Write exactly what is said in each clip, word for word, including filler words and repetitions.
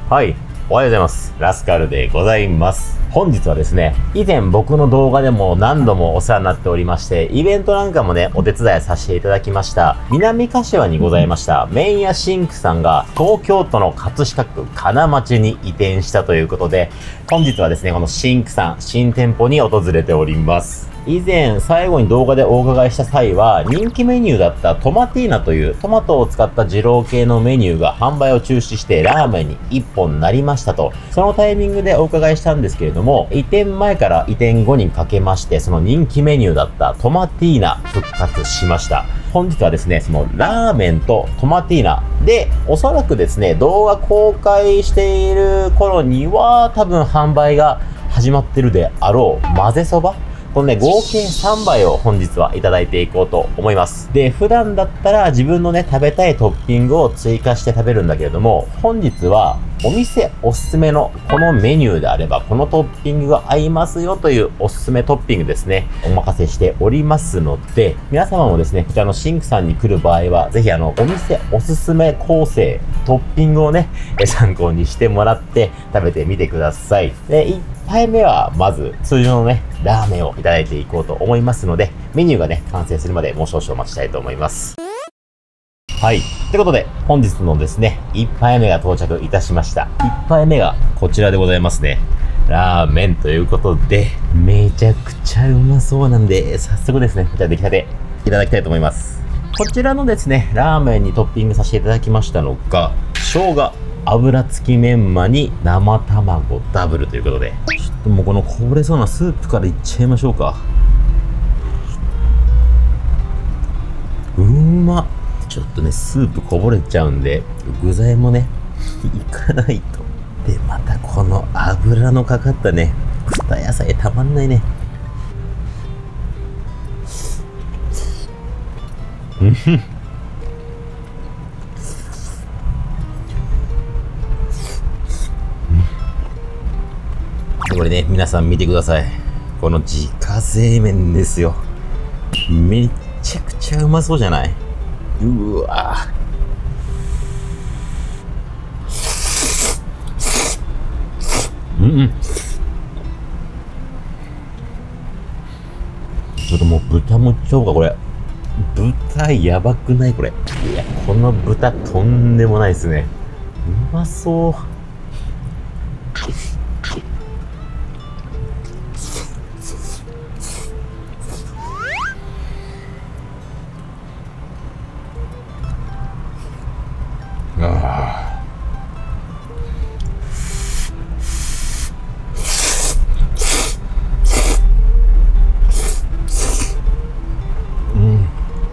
はい。おはようございます。ラスカルでございます。本日はですね、以前僕の動画でも何度もお世話になっておりまして、イベントなんかもね、お手伝いさせていただきました、南柏にございました、麺屋シンクさんが、東京都の葛飾区金町に移転したということで、本日はですね、このシンクさん、新店舗に訪れております。以前、最後に動画でお伺いした際は、人気メニューだったトマティーナというトマトを使った二郎系のメニューが販売を中止してラーメンに一本なりましたと、そのタイミングでお伺いしたんですけれども、移転前から移転後にかけまして、その人気メニューだったトマティーナ復活しました。本日はですね、そのラーメンとトマティーナで、おそらくですね、動画公開している頃には多分販売が始まってるであろう混ぜそば、このね、合計さんばいを本日はいただいていこうと思います。で、普段だったら自分のね、食べたいトッピングを追加して食べるんだけれども、本日はお店おすすめのこのメニューであれば、このトッピングが合いますよというおすすめトッピングですね、お任せしておりますので、皆様もですね、こちらのシンクさんに来る場合は、ぜひあの、お店おすすめ構成、トッピングをね、参考にしてもらって食べてみてください。で、いっぱいめはまず通常のね、ラーメンをいただいていこうと思いますので、メニューがね、完成するまでもう少々お待ちしたいと思います。はい。ということで、本日のですね、いっぱいめが到着いたしました。いっぱいめがこちらでございますね。ラーメンということで、めちゃくちゃうまそうなんで、早速ですね、こちら出来たていただきたいと思います。こちらのですね、ラーメンにトッピングさせていただきましたのが、生姜、油付きメンマに生卵ダブルということで、ちょっともうこのこぼれそうなスープからいっちゃいましょうか。うんまっ。ちょっとね、スープこぼれちゃうんで、具材もね、いかないと。で、またこの油のかかったね、豚野菜たまんないね。うんふん。これね、皆さん見てください。この自家製麺ですよ。めっちゃくちゃうまそうじゃない？うわぁ。うんうん。ちょっともう豚もちょうか、これ。豚やばくないこれ。いや、この豚とんでもないですね。うまそう。あうん。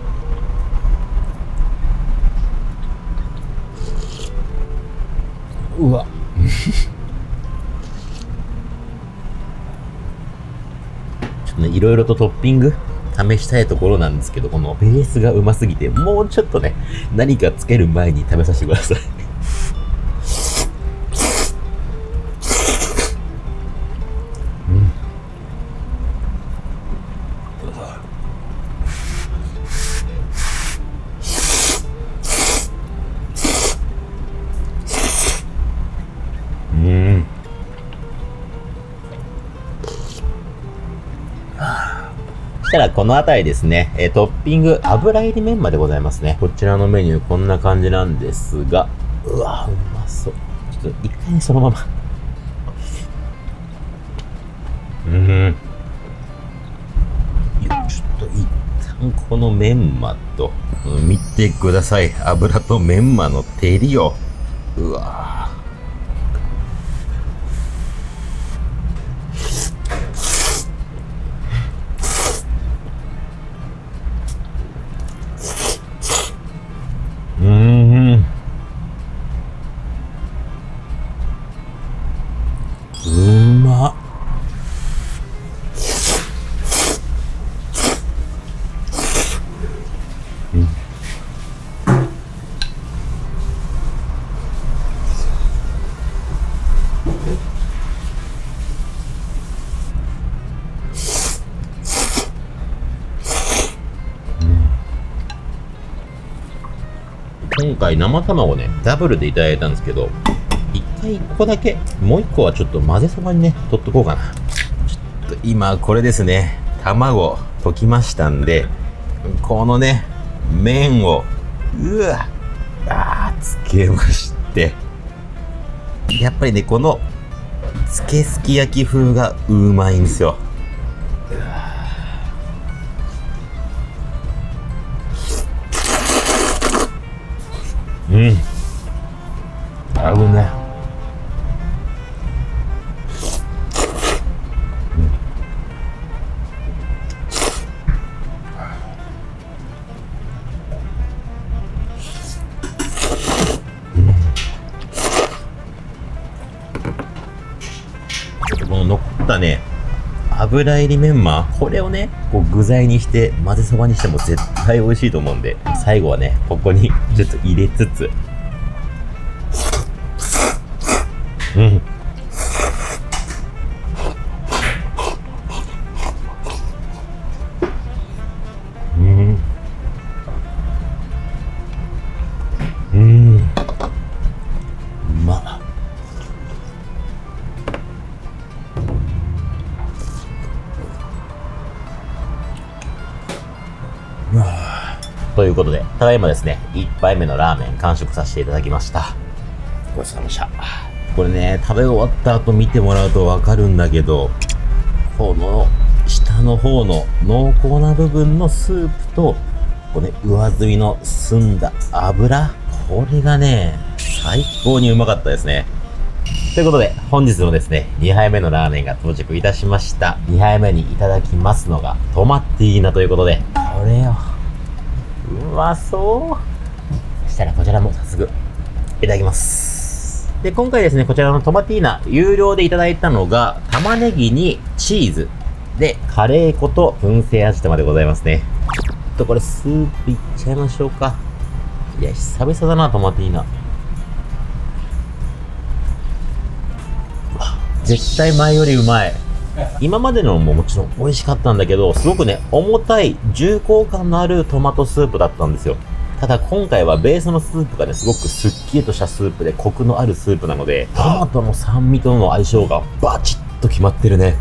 うわちょっとね、いろいろとトッピング試したいところなんですけど、このベースがうますぎて、もうちょっとね、何かつける前に食べさせてください。うん。うん。そしたらこの辺りですね、えー、トッピング油入りメンマでございますね。こちらのメニューこんな感じなんですが、うわうまそう。ちょっと一回ね、そのままうん。ちょっと一旦このメンマと、うん、見てください。油とメンマの照りを。うわぁ。うーん。うまっ。うん。今回生卵ね、ダブルでいただいたんですけど、一回ここだけ、もう一個はちょっと混ぜそばにね、取っとこうかな。ちょっと今、これですね、卵溶きましたんで、このね、麺を、うわ、あー、つけまして、やっぱりね、この、つけすき焼き風がうまいんですよ。うん。あぶね。この残ったね、油入りメンマ、これをね、こう具材にして混ぜそばにしても絶対美味しいと思うんで、最後はね、ここにちょっと入れつつ、うん。うん。うん。うまっ。ということで、ただいまですね、いっぱいめのラーメン完食させていただきました。ごちそうさまでした。これね、食べ終わった後見てもらうとわかるんだけど、この下の方の濃厚な部分のスープと、これ、ね、上澄みの澄んだ油、これがね、最高にうまかったですね。ということで、本日のですね、にはいめのラーメンが到着いたしました。にはいめにいただきますのが、トマティーナということで、これよ。うまそう。そしたらこちらも早速、いただきます。で、今回ですね、こちらのトマティーナ、有料でいただいたのが、玉ねぎにチーズ、で、カレー粉と燻製味玉でございますね。ちょっとこれスープいっちゃいましょうか。いや、久々だな、トマティーナ。絶対前よりうまい。今までのももちろん美味しかったんだけど、すごくね、重たい重厚感のあるトマトスープだったんですよ。ただ今回はベースのスープがね、すごくスッキリとしたスープでコクのあるスープなので、トマトの酸味との相性がバチッと決まってるね。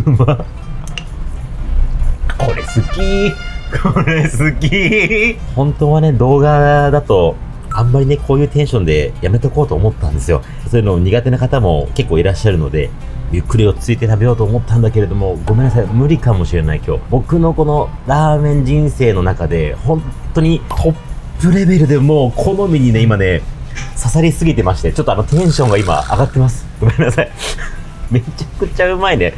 これ好き。これ好き。本当はね、動画だと、あんまりね、こういうテンションでやめとこうと思ったんですよ。そういうの苦手な方も結構いらっしゃるので、ゆっくり落ち着いて食べようと思ったんだけれども、ごめんなさい、無理かもしれない今日。僕のこのラーメン人生の中で、本当にトップレベルでもう好みにね、今ね、刺さりすぎてまして、ちょっとあのテンションが今上がってます。ごめんなさい。めちゃくちゃうまいね。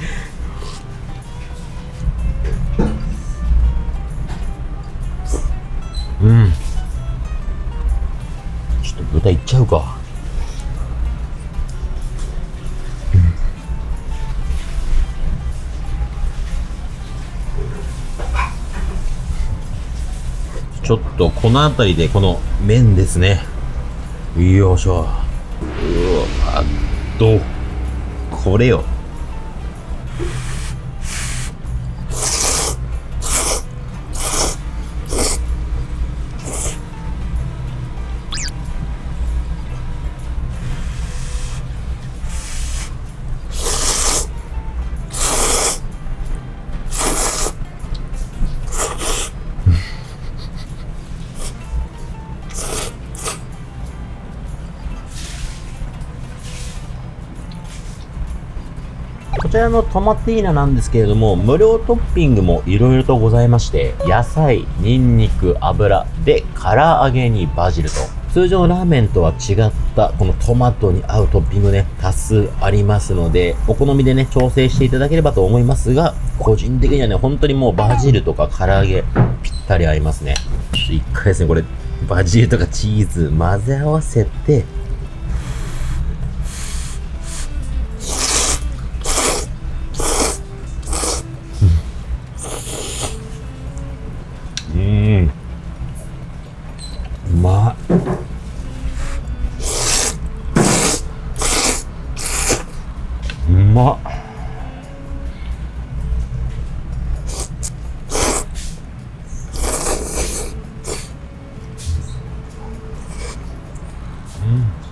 うん。ちょっと豚いっちゃうか。ちょっとこの辺りでこの麺ですね。よいしょ。うわっと、これよ。こちらのトマティーナなんですけれども、無料トッピングもいろいろとございまして、野菜、ニンニク、油で唐揚げにバジルと、通常のラーメンとは違ったこのトマトに合うトッピングね、多数ありますので、お好みでね、調整していただければと思いますが、個人的にはね、本当にもうバジルとか唐揚げ、ぴったり合いますね。一回ですね、これ、バジルとかチーズ混ぜ合わせて、うーん、うまい。うまっ。うん。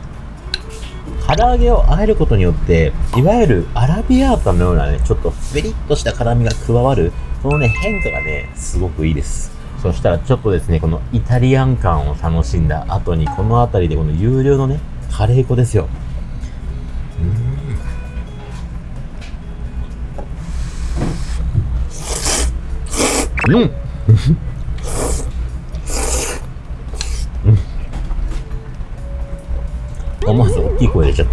唐揚げを和えることによって、いわゆるアラビアータのようなね、ちょっとベリッとした辛みが加わる、そのね、変化がね、すごくいいです。そしたらちょっとですね、このイタリアン感を楽しんだ後に、この辺りでこの有料のね、カレー粉ですよ。うーん。うん。思わず大きい声出ちゃった。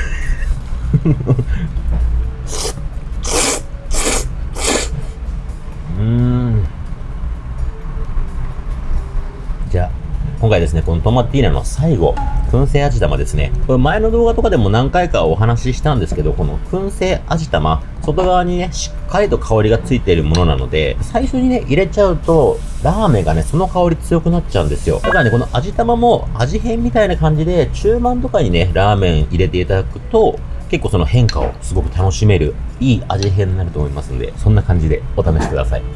うーん。じゃあ、今回ですね、このトマティーナの最後、燻製味玉ですね。これ前の動画とかでも何回かお話ししたんですけど、この燻製味玉、外側にね、しっかりと香りがついているものなので、最初にね、入れちゃうと、ラーメンがね、その香り強くなっちゃうんですよ。だからね、この味玉も味変みたいな感じで、中盤とかにね、ラーメン入れていただくと、結構その変化をすごく楽しめる、いい味変になると思いますので、そんな感じでお試しください。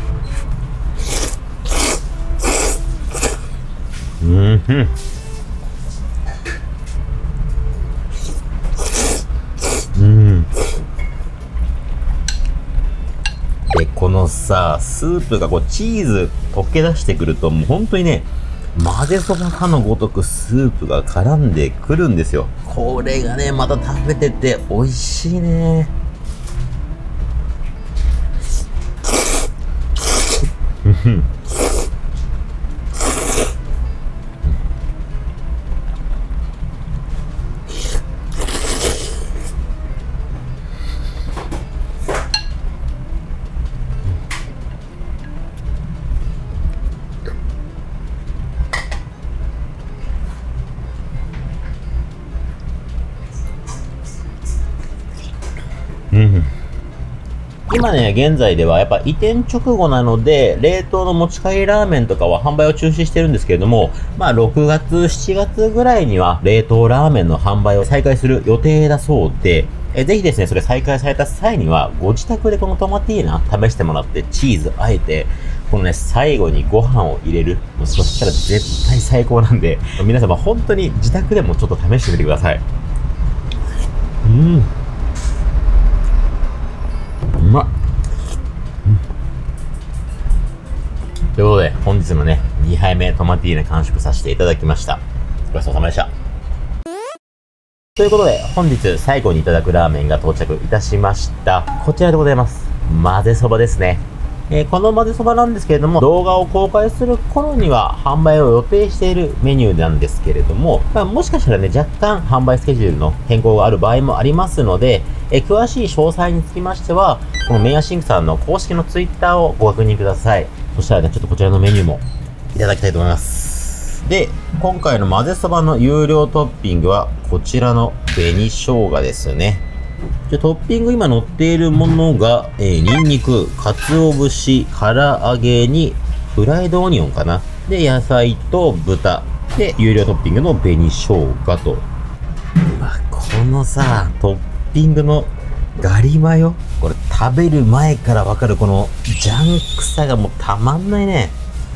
うーん、うん。うん。で、このさ、スープがこうチーズ溶け出してくると、もう本当にね、混ぜそばかのごとくスープが絡んでくるんですよ。これがね、また食べてて美味しいね。うん。今ね、現在ではやっぱ移転直後なので、冷凍の持ち帰りラーメンとかは販売を中止してるんですけれども、まあろくがつ、しちがつぐらいには冷凍ラーメンの販売を再開する予定だそうで、えぜひですね、それ再開された際には、ご自宅でこのトマティーナ試してもらって、チーズあえて、このね、最後にご飯を入れる。もうそしたら絶対最高なんで、皆様本当に自宅でもちょっと試してみてください。うん。うまっ、うん、ということで、本日のね、にはいめトマティーナ完食させていただきました。ごちそうさまでした。ということで、本日最後にいただくラーメンが到着いたしました。こちらでございます。混ぜそばですね。えー、この混ぜそばなんですけれども、動画を公開する頃には販売を予定しているメニューなんですけれども、まあ、もしかしたらね、若干販売スケジュールの変更がある場合もありますので、えー、詳しい詳細につきましては、このメンヤシンクさんの公式のツイッターをご確認ください。そしたらね、ちょっとこちらのメニューもいただきたいと思います。で、今回の混ぜそばの有料トッピングは、こちらの紅生姜ですね。じゃトッピング今乗っているものが、えー、ニンニク、鰹節、唐揚げに、フライドオニオンかな。で、野菜と豚。で、有料トッピングの紅生姜と。うわ、このさ、トッピングのガリマヨ。これ食べる前からわかるこのジャンクさがもうたまんないね。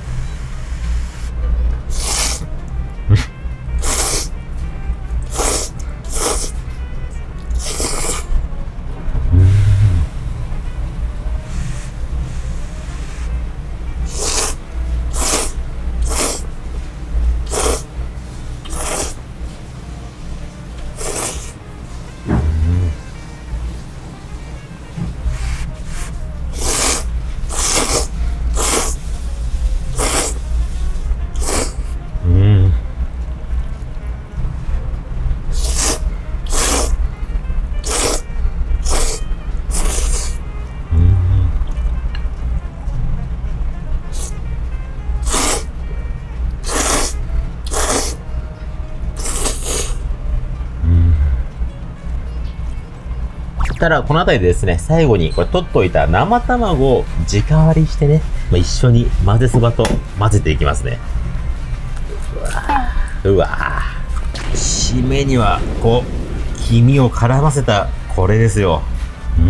たら、この辺りでですね、最後にこれ取っといた生卵を直割りしてね、まあ、一緒に混ぜそばと混ぜていきますね。うわぁ。うわぁ。締めには、こう、黄身を絡ませたこれですよ。うん。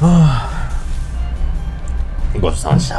はぁ。ごちそうさまでした。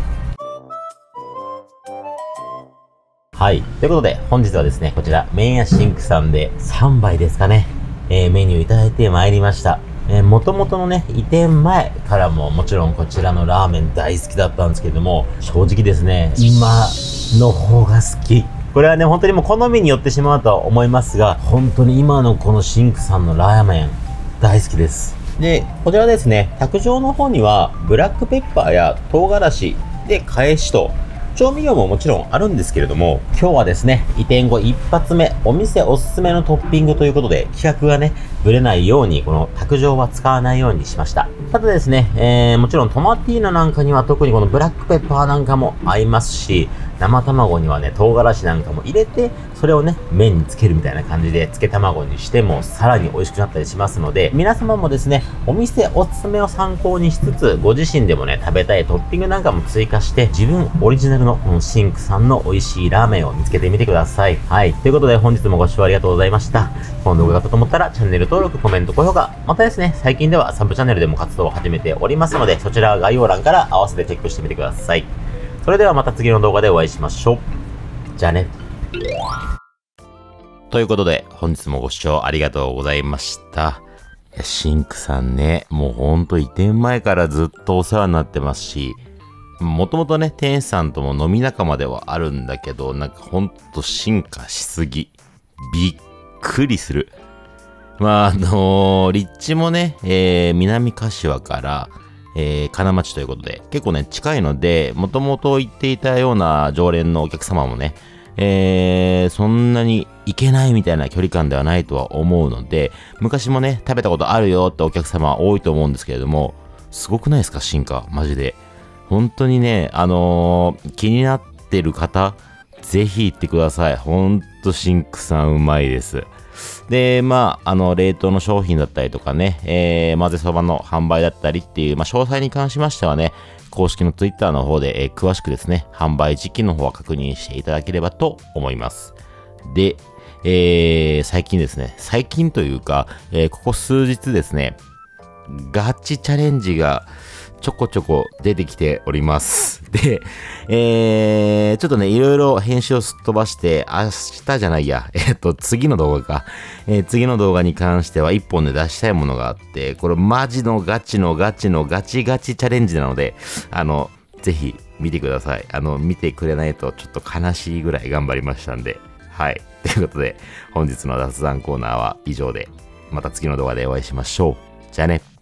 はい。ということで、本日はですね、こちら、麺屋シンクさんでさんばいですかね、えー、メニューいただいてまいりました。えー、元々のね、移転前からももちろんこちらのラーメン大好きだったんですけども、正直ですね、今の方が好き。これはね、本当にもう好みによってしまうとは思いますが、本当に今のこのシンクさんのラーメン、大好きです。で、こちらですね、卓上の方には、ブラックペッパーや唐辛子で返しと、調味料ももちろんあるんですけれども、今日はですね、移転後一発目、お店おすすめのトッピングということで、企画がね、ぶれないように、この卓上は使わないようにしました。ただですね、えー、もちろんトマティーナなんかには特にこのブラックペッパーなんかも合いますし、生卵にはね、唐辛子なんかも入れて、それをね、麺につけるみたいな感じで、漬け卵にしてもさらに美味しくなったりしますので、皆様もですね、お店おすすめを参考にしつつ、ご自身でもね、食べたいトッピングなんかも追加して、自分オリジナルのこのシンクさんの美味しいラーメンを見つけてみてください。はい。ということで本日もご視聴ありがとうございました。この動画が良かったと思ったら、チャンネル登録、コメント、高評価、またですね、最近ではサブチャンネルでも活動を始めておりますので、そちらは概要欄から合わせてチェックしてみてください。それではまた次の動画でお会いしましょう。じゃあね。ということで、本日もご視聴ありがとうございました。いや、シンクさんね、もうほんと移転前からずっとお世話になってますし、もともとね、店主さんとも飲み仲間ではあるんだけど、なんかほんと進化しすぎ。びっくりする。まあ、あのー、立地もね、えー、南柏から、えー、金町ということで、結構ね、近いので、もともと行っていたような常連のお客様もね、えー、そんなに行けないみたいな距離感ではないとは思うので、昔もね、食べたことあるよってお客様多いと思うんですけれども、すごくないですか、進化、マジで。本当にね、あのー、気になってる方、ぜひ行ってください。ほんとシンクさんうまいです。で、まあ、あの、冷凍の商品だったりとかね、えー、混ぜそばの販売だったりっていう、まあ、詳細に関しましてはね、公式のツイッターの方で、えー、詳しくですね、販売時期の方は確認していただければと思います。で、えー、最近ですね、最近というか、えー、ここ数日ですね、ガチチャレンジがちょこちょこ出てきております。で、えー、ちょっとね、いろいろ編集をすっ飛ばして、明日じゃないや、えっと、次の動画か。えー、次の動画に関しては一本で出したいものがあって、これマジのガチのガチのガチガチチャレンジなので、あの、ぜひ見てください。あの、見てくれないとちょっと悲しいぐらい頑張りましたんで。はい。ということで、本日の雑談コーナーは以上で、また次の動画でお会いしましょう。じゃあね。